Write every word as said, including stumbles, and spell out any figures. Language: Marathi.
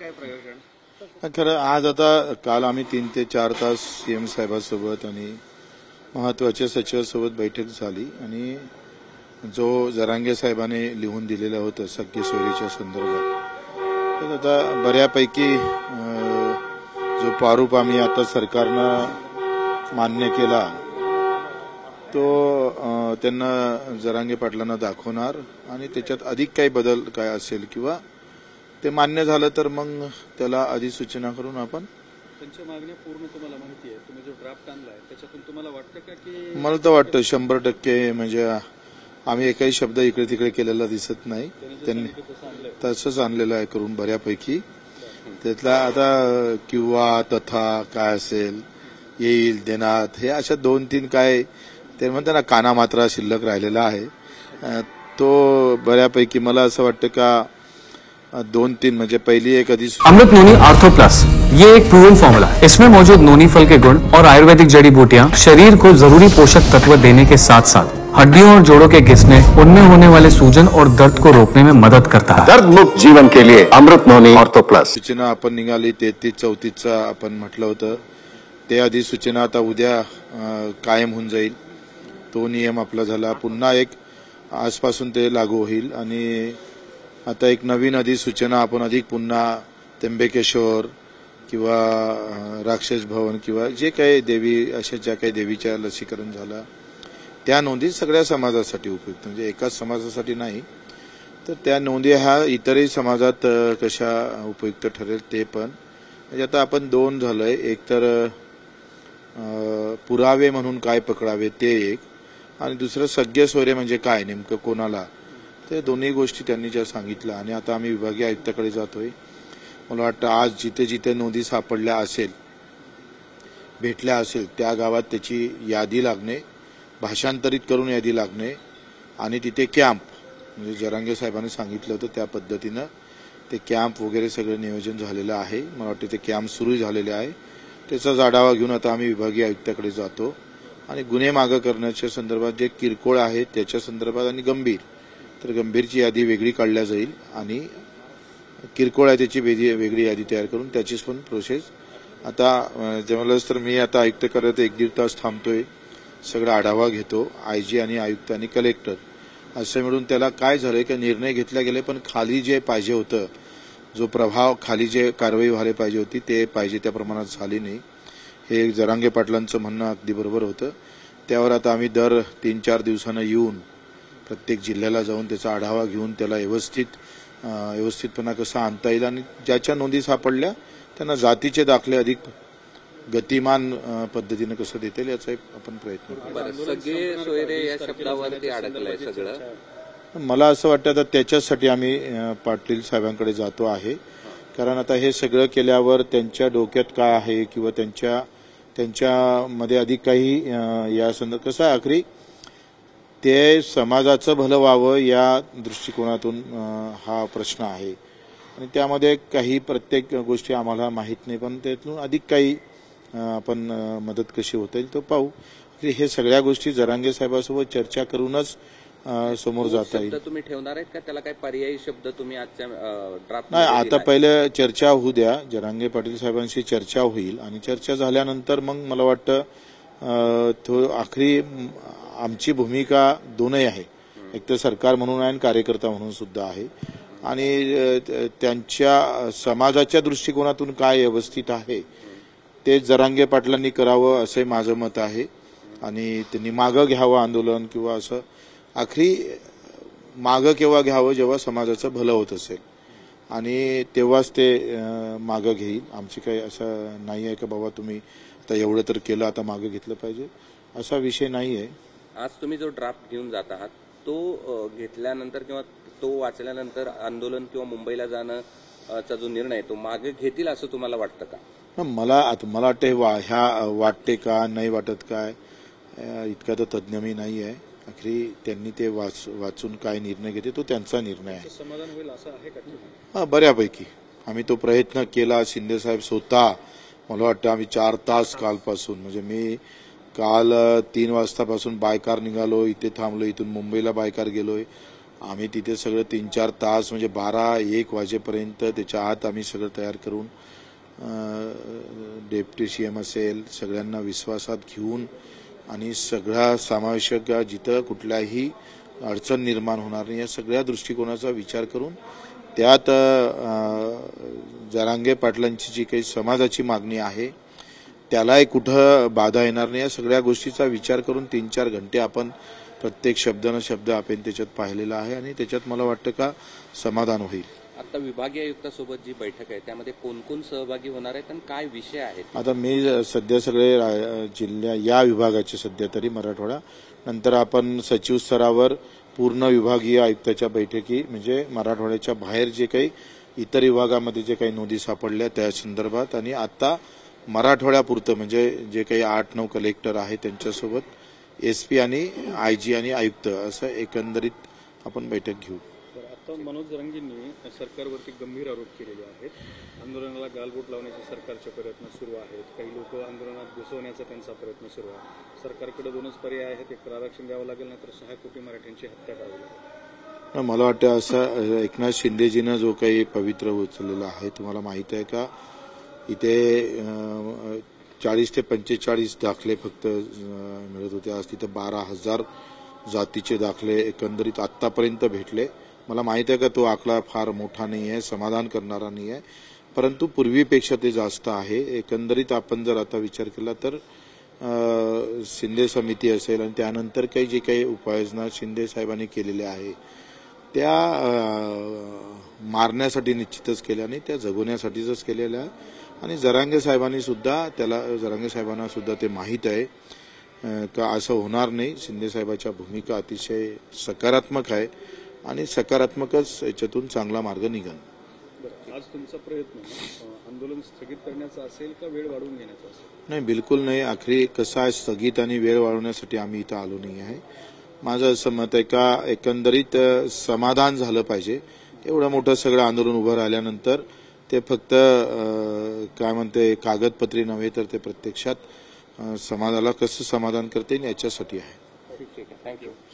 काय प्रयोजन? खरं आज आता काल आम्ही तीन ते चार तास सीएम साहेबांसोबत आणि महत्वाच्या सचिवांसोबत बैठक झाली आणि जो जरांगे साहेबांनी लिहून दिलेलं होतं सगळे सोयीच्या संदर्भात तर आता बऱ्यापैकी जो प्रारूप आम्ही आता सरकारनं मान्य केला तो त्यांना जरांगे पाटलांना दाखवणार आणि त्याच्यात अधिक काही बदल काय असेल किंवा ते मान्य झालं तर मग त्याला अधिसूचना करून आपण त्यांच्या मागण्या पूर्ण तुम्हाला माहिती आहे. तुम्ही जो ड्राफ्ट आणलाय त्याच्यातून तुम्हाला वाटतं का की मला तर वाटतं शंभर टक्के म्हणजे आम्ही एकही शब्द इकडे तिकडे केलेला दिसत नाही. त्यांनी तसंच आणलेलं आहे करून बऱ्यापैकी. त्यातला आता किंवा तथा काय असेल येईल देण्यात हे अशा दोन तीन काय ते म्हणतात ना काना मात्रा शिल्लक राहिलेला आहे तो बऱ्यापैकी मला असं वाटतं का दोन तीन म्हणजे पहली एक अधि अमृत नोनी आर्थो प्लस ये एक प्रूवन फॉर्मूला है. इसमें मौजूद नोनी फल के गुण और आयुर्वेदिक जड़ी बूटियां शरीर को जरूरी पोषक तत्व देने के साथ साथ हड्डियों और जोड़ों के घिसने उनमें होने वाले सूजन और दर्द को रोकने में मदद करता है. दर्द मुक्त जीवन के लिए अमृत नोनी आर्थो प्लस. सूचना आपण निघाली तेहतीस चौतीसचा आपण म्हटलं होतं ते अधिसूचना आता उद्या कायम होऊन जाईल. तो नियम आपला झाला. पुन्हा एक आजपासून ते लागू होईल आणि आता एक नवीन अधिसूचना आपण अधिक पुन्हा त्र्यंबकेश्वर किंवा राक्षस भवन किंवा जे काही देवी अशा ज्या काही देवीच्या लसीकरण झालं त्या नोंदी सगळ्या समाजासाठी उपयुक्त म्हणजे एकाच समाजासाठी नाही तर त्या नोंदी ह्या इतरही समाजात कशा उपयुक्त ठरेल ते पण म्हणजे आता आपण दोन झालंय. एक तर पुरावे म्हणून काय पकडावे ते एक आणि दुसरं सगळे सोयरे म्हणजे काय नेमकं कोणाला ते दोन्ही गोष्टी त्यांनी ज्या सांगितल्या आणि आता आम्ही विभागीय आयुक्ताकडे जातोय. मला वाटतं आज जिथे जिथे नोंदी सापडल्या असेल भेटल्या असेल त्या गावात त्याची यादी लागणे भाषांतरित करून यादी लागणे आणि तिथे कॅम्प म्हणजे जरांगे साहेबांनी सांगितलं होतं त्या पद्धतीनं ते कॅम्प वगैरे सगळं नियोजन झालेलं आहे. मला वाटतं ते कॅम्प सुरू झालेले आहे. त्याचा आढावा घेऊन आता आम्ही विभागीय आयुक्ताकडे जातो आणि गुन्हे मागे करण्याच्या संदर्भात जे किरकोळ आहेत त्याच्या संदर्भात आणि गंभीर तर गंभीरची यादी वेगळी काढल्या जाईल आणि किरकोळ आहे त्याची वेगळी यादी तयार करून त्याचीच पण प्रोसेस आता जमलंच तर मी आता आयुक्त करत एक दीड तास थांबतोय. सगळा आढावा घेतो आयजी आणि आयुक्त आणि कलेक्टर असं मिळून त्याला काय झालंय की निर्णय घेतला गेले पण खाली जे पाहिजे होतं जो प्रभाव खाली जे कारवाई व्हायला पाहिजे होती ते पाहिजे त्या प्रमाणात झाली नाही. हे जरांगे पाटलांचं म्हणणं अगदी बरोबर होतं. त्यावर आता आम्ही दर तीन चार दिवसानं येऊन प्रत्येक जिल्ह्याला जाऊन त्याचा आढावा घेऊन त्याला व्यवस्थित व्यवस्थितपणा कसा आणता येईल आणि ज्याच्या नोंदी सापडल्या त्यांना जातीचे दाखले अधिक गतिमान पद्धतीने कसं देता येईल याचा आपण प्रयत्न करू. सगळे सोयरे या शब्दावरती अडकलंय सगळं. मला असं वाटतं आता त्याच्यासाठी आम्ही पाटील साहेबांकडे जातो आहे कारण आता हे सगळं केल्यावर त्यांच्या डोक्यात काय आहे किंवा त्यांच्या त्यांच्यामध्ये अधिक काही या संदर्भात कसं आहे आखरी ते समाजाचं भलं व्हावं या दृष्टिकोनातून हा प्रश्न आहे आणि त्यामध्ये काही प्रत्येक गोष्टी आम्हाला माहीत नाही पण त्यातून अधिक काही आपण मदत कशी होता येईल तो पाहू. हे सगळ्या गोष्टी जरांगे साहेबांसोबत चर्चा करूनच समोर जाता येईल. तुम्ही ठेवणार आहेत का त्याला काही पर्यायी शब्द तुम्ही आजच्या ड्राफ्ट नाही आता पहिले चर्चा होऊ द्या. जरांगे पाटील साहेबांशी चर्चा होईल आणि चर्चा झाल्यानंतर मग मला वाटतं तो आखरी आमची भूमिका दोनही आहे. एक तर सरकार म्हणून आहे आणि कार्यकर्ता म्हणून सुद्धा आहे आणि त्यांच्या समाजाच्या दृष्टिकोनातून काय व्यवस्थित आहे ते जरांगे पाटलांनी करावं असं माझं मत आहे आणि त्यांनी मागं घ्यावं आंदोलन किंवा असं आखरी मागं केव्हा घ्यावं जेव्हा समाजाचं भलं होत असेल आणि तेव्हाच ते मागं घेईल. आमची काही असं नाही आहे की बाबा तुम्ही आता एवढं तर केलं आता मागं घेतलं पाहिजे असा विषय नाही आहे. आज तुम्ही जो ड्राफ्ट घेऊन जात आहात तो घेतल्यानंतर किंवा तो वाचल्यानंतर आंदोलन किंवा मुंबईला जाण्याचा जो निर्णय तो मागे घेतील असं तुम्हाला वाटतं का? मला मला वाटतं ह्या वाटते का नाही वाटत काय इतका तर तज्ज्ञ मी नाही आहे. आखरी त्यांनी ते वाच वाचून काय निर्णय घेते तो त्यांचा निर्णय आहे. समाधान होईल असं आहे का? हा बऱ्यापैकी आम्ही तो प्रयत्न केला. शिंदे साहेब स्वतः मला वाटतं आम्ही चार तास कालपासून म्हणजे मी काल तीन वाजतापासून बायकार निघालो इथे थांबलो इथून मुंबईला बायकार गेलोय आम्ही तिथे सगळं तीन चार तास म्हणजे बारा एक वाजेपर्यंत त्याच्या आत आम्ही सगळं तयार करून डेप्युटी सीएम असेल सगळ्यांना विश्वासात घेऊन आणि सगळा समावेशक जिथं कुठल्याही अडचण निर्माण होणार नाही या सगळ्या दृष्टिकोनाचा विचार करून त्यात जरांगे पाटलांची जी काही समाजाची मागणी आहे त्यालाही कुठं बाधा येणार नाही या सगळ्या गोष्टीचा विचार करून तीन चार घंटे आपण प्रत्येक शब्द न शब्द आपण त्याच्यात पाहिलेला आहे आणि त्याच्यात मला वाटतं का समाधान होईल. आता विभागीय आयुक्तासोबत जी बैठक आहे त्यामध्ये कोण कोण सहभागी होणार आहेत आणि काय विषय आहेत? आता मी सध्या सगळे जिल्ह्या या विभागाचे सध्या तरी मराठवाडा नंतर आपण सचिव स्तरावर पूर्ण विभागीय आयुक्ताच्या बैठकी म्हणजे मराठवाड्याच्या बाहेर जे काही इतर विभागामध्ये जे काही नोंदी सापडल्या त्या संदर्भात आणि आता मराठवाड्यापुरतं म्हणजे जे काही आठ नऊ कलेक्टर आहेत त्यांच्यासोबत एसपी आणि आयजी आणि आयुक्त असं एकंदरीत आपण बैठक घेऊ. आता मनोज जरांगेंनी सरकारवरती गंभीर आरोप केलेले आहेत. आंदोलनाला गालबोट लावण्याचे सरकारचे प्रयत्न सुरू आहेत. काही लोक आंदोलनात घुसवण्याचा त्यांचा प्रयत्न सुरू आहे. सरकारकडे दोनच पर्याय आहेत, एक आरक्षण द्यावं लागेल नाहीतर सहा कोटी मराठ्यांची हत्या करावी लागेल. मला वाटतं असं एकनाथ शिंदेजीनं जो काही पवित्र उचललेला आहे तुम्हाला माहित आहे का इथे चाळीस ते पंचेचाळीस दाखले फक्त मिळत होते. आज तिथे बारा हजार जातीचे दाखले एकंदरीत आतापर्यंत भेटले. मला माहित आहे का तो आकडा फार मोठा नाही आहे समाधान करणारा नाही आहे परंतु पूर्वीपेक्षा ते जास्त आहे. एकंदरीत आपण जर आता विचार केला तर शिंदे समिती असेल आणि त्यानंतर काही जे काही उपाययोजना शिंदे साहेबांनी केलेल्या आहे त्या मारण्यासाठी निश्चितच केल्या नाही त्या जगवण्यासाठीच केलेल्या आहे आणि जरांगे साहेबांनी सुद्धा त्याला जरांगे साहेबांना सुद्धा ते माहीत आहे का असं होणार नाही. शिंदे साहेबांच्या भूमिका अतिशय सकारात्मक आहे आणि सकारात्मकच याच्यातून चांगला मार्ग निघेल. आज तुमचा प्रयत्न आंदोलन स्थगित करण्याचा असेल का वेळ वाढवून घेण्याचा असेल? नाही बिलकुल नाही. आखरी कसं आहे स्थगित आणि वेळ वाढवण्यासाठी आम्ही इथं आलो नाही आहे. माझं असं मत आहे का एकंदरीत समाधान झालं पाहिजे. एवढं मोठं सगळं आंदोलन उभं राहिल्यानंतर ते फक्त काय म्हणते कागदपत्री नव्हे तर ते प्रत्यक्षात समाजाला कसं समाधान करते याच्यासाठी आहे. ठीक आहे, थँक्यू.